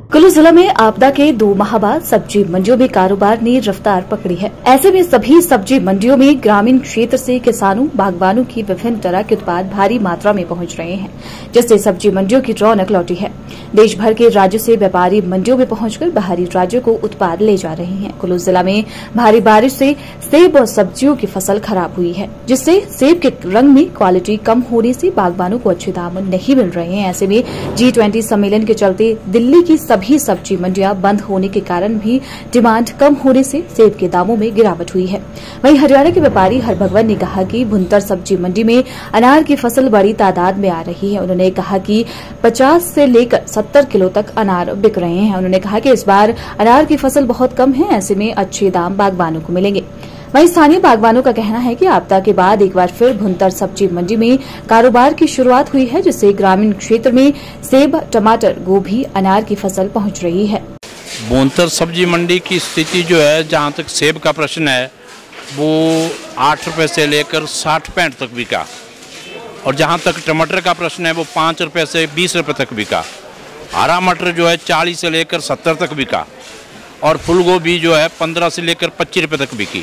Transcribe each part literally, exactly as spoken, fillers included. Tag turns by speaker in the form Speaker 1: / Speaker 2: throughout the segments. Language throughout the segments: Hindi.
Speaker 1: कुल्लू जिला में आपदा के दो माह बाद सब्जी मंडियों में कारोबार ने रफ्तार पकड़ी है। ऐसे में सभी सब्जी मंडियों में ग्रामीण क्षेत्र से किसानों बागवानों की विभिन्न तरह के उत्पाद भारी मात्रा में पहुंच रहे हैं, जिससे सब्जी मंडियों की रौनक लौटी है। देश भर के राज्यों से व्यापारी मंडियों में पहुंचकर बाहरी राज्यों को उत्पाद ले जा रहे हैं। कुल्लू जिला में भारी बारिश से सेब और सब्जियों की फसल खराब हुई है, जिससे सेब के रंग में क्वालिटी कम होने से बागवानों को अच्छे दाम नहीं मिल रहे हैं। ऐसे में जी ट्वेंटी सम्मेलन के चलते दिल्ली की सभी सब्जी मंडियां बंद होने के कारण भी डिमांड कम होने से सेब के दामों में गिरावट हुई है। वहीं हरियाणा के व्यापारी हरभगवान ने कहा कि भुंतर सब्जी मंडी में अनार की फसल बड़ी तादाद में आ रही है। उन्होंने कहा कि पचास से लेकर सत्तर किलो तक अनार बिक रहे हैं। उन्होंने कहा कि इस बार अनार की फसल बहुत कम है, ऐसे में अच्छे दाम बागवानों को मिलेंगे। वहीं स्थानीय बागवानों का कहना है कि आपदा के बाद एक बार फिर भुंतर सब्जी मंडी में कारोबार की शुरुआत हुई है, जिससे ग्रामीण क्षेत्र में सेब, टमाटर, गोभी, अनार की फसल पहुंच रही है।
Speaker 2: भुंतर सब्जी मंडी की स्थिति जो है, जहां तक सेब का प्रश्न है, वो आठ रुपए से लेकर साठ पैंठ तक बिका, और जहां तक टमाटर का प्रश्न है वो पाँच रुपए से बीस रुपए तक बिका। हरा मटर जो है चालीस से लेकर सत्तर तक बिका, और फूल गोभी जो है पंद्रह से लेकर पच्चीस रुपए तक बिकी।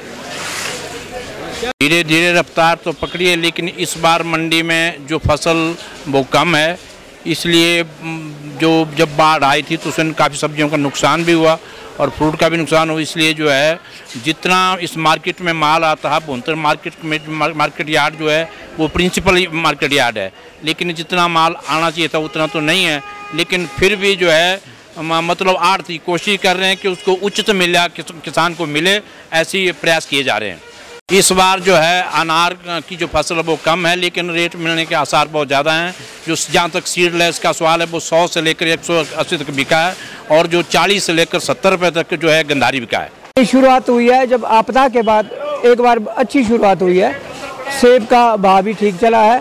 Speaker 2: धीरे धीरे रफ्तार तो पकड़ी है, लेकिन इस बार मंडी में जो फसल वो कम है, इसलिए जो जब बाढ़ आई थी तो उसमें काफ़ी सब्जियों का नुकसान भी हुआ और फ्रूट का भी नुकसान हुआ। इसलिए जो है जितना इस मार्केट में माल आता है, भुंतर मार्केट में मार्केट यार्ड जो है वो प्रिंसिपल मार्केट यार्ड है, लेकिन जितना माल आना चाहिए था उतना तो नहीं है। लेकिन फिर भी जो है मतलब आड़ती कोशिश कर रहे हैं कि उसको उचित मिले, किसान को मिले, ऐसी प्रयास किए जा रहे हैं। इस बार जो है अनार की जो फसल है वो कम है, लेकिन रेट मिलने के आसार बहुत ज़्यादा हैं। जो जहाँ तक सीडलेस का सवाल है वो सौ से लेकर एक सौ अस्सी तक बिका है, और जो चालीस से लेकर सत्तर रुपये तक जो है गंधारी बिका है।
Speaker 3: शुरुआत हुई है जब आपदा के बाद एक बार अच्छी शुरुआत हुई है। सेब का भाव भी ठीक चला है,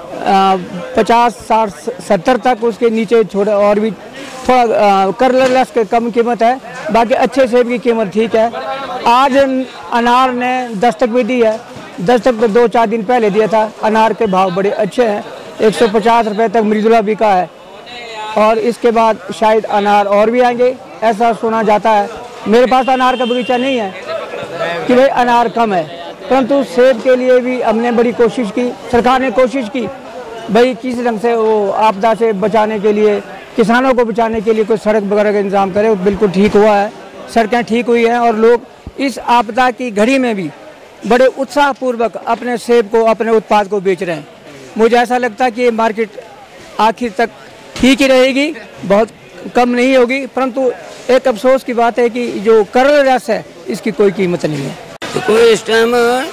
Speaker 3: पचास साठ सत्तर तक, उसके नीचे छोड़े और भी थोड़ा कलरलेस के कम कीमत है, बाकी अच्छे सेब की कीमत ठीक है। आज अनार ने दस्तक भी दी है, दस्तक तो दो चार दिन पहले दिया था। अनार के भाव बड़े अच्छे हैं, एक सौ पचास रुपये तक मृदुला बिका है, और इसके बाद शायद अनार और भी आएंगे, ऐसा सुना जाता है। मेरे पास अनार का बगीचा नहीं है कि भाई अनार कम है, परंतु सेब के लिए भी हमने बड़ी कोशिश की, सरकार ने कोशिश की भाई किस ढंग से वो आपदा से बचाने के लिए, किसानों को बचाने के लिए कोई सड़क वगैरह का इंतजाम करे। बिल्कुल ठीक हुआ है, सड़कें ठीक हुई हैं, और लोग इस आपदा की घड़ी में भी बड़े उत्साहपूर्वक अपने सेब को, अपने उत्पाद को बेच रहे हैं। मुझे ऐसा लगता है कि ये मार्केट आखिर तक ठीक ही रहेगी, बहुत कम नहीं होगी, परंतु एक अफसोस की बात है कि जो करल रस है इसकी कोई कीमत नहीं है।
Speaker 4: तो इस टाइम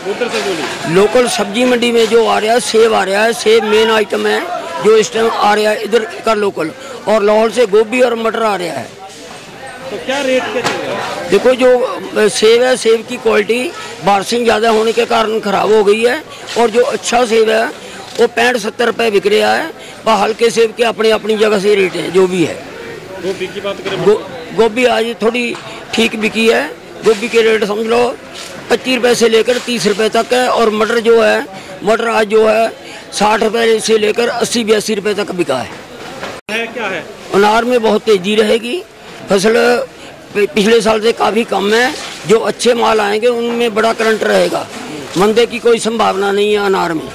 Speaker 4: लोकल सब्जी मंडी में जो आ रहा है सेब आ रहा है, सेब मेन आइटम है जो इस टाइम आ रहा है इधर का लोकल, और लाहौर से गोभी और मटर आ रहा है।
Speaker 5: तो क्या रेट के चल रहा है?
Speaker 4: देखो जो सेब है, सेब की क्वालिटी बारिशें ज़्यादा होने के कारण खराब हो गई है, और जो अच्छा सेब है वो पैंठ सत्तर रुपये बिक रहा है। पर हल्के सेब के अपनी अपनी जगह से रेट है जो भी है।
Speaker 5: गोभी की बात करें,
Speaker 4: गो, गोभी आज थोड़ी ठीक बिकी है। गोभी के रेट समझ लो पच्चीस रुपये से लेकर तीस रुपये तक है, और मटर जो है, मटर आज जो है साठ रुपये से लेकर अस्सी बयासी रुपये तक बिका है।
Speaker 5: है क्या है?
Speaker 4: अनार में बहुत तेजी रहेगी, फसल पिछले साल से काफ़ी कम है। जो अच्छे माल आएंगे उनमें बड़ा करंट रहेगा, मंदे की कोई संभावना नहीं है अनार में।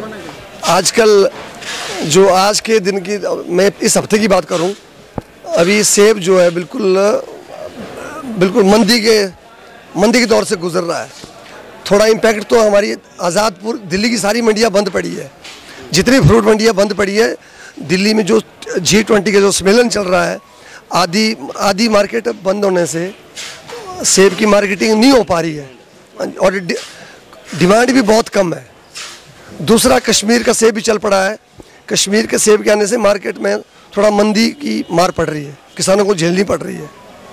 Speaker 6: आजकल जो आज के दिन की, मैं इस हफ्ते की बात करूं, अभी सेब जो है बिल्कुल बिल्कुल मंदी के मंदी के दौर से गुजर रहा है। थोड़ा इम्पैक्ट तो हमारी आज़ादपुर दिल्ली की सारी मंडियां बंद पड़ी है, जितनी फ्रूट मंडियां बंद पड़ी है। दिल्ली में जो जी ट्वेंटी का जो सम्मेलन चल रहा है, आधी आधी मार्केट बंद होने से सेब की मार्केटिंग नहीं हो पा रही है, और डिमांड भी बहुत कम है। दूसरा, कश्मीर का सेब भी चल पड़ा है। कश्मीर के सेब के आने से मार्केट में थोड़ा मंदी की मार पड़ रही है, किसानों को झेलनी पड़ रही है।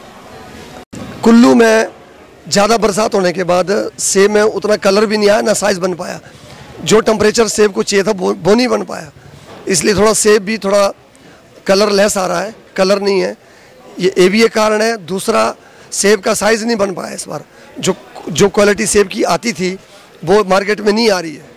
Speaker 6: कुल्लू में ज़्यादा बरसात होने के बाद सेब में उतना कलर भी नहीं आया, ना साइज़ बन पाया। जो टेम्परेचर सेब को चाहिए था वो वो नहीं बन पाया, इसलिए थोड़ा सेब भी थोड़ा कलर लेस आ रहा है, कलर नहीं है। ये ये भी एक कारण है। दूसरा, सेब का साइज़ नहीं बन पाया इस बार। जो जो क्वालिटी सेब की आती थी वो मार्केट में नहीं आ रही है।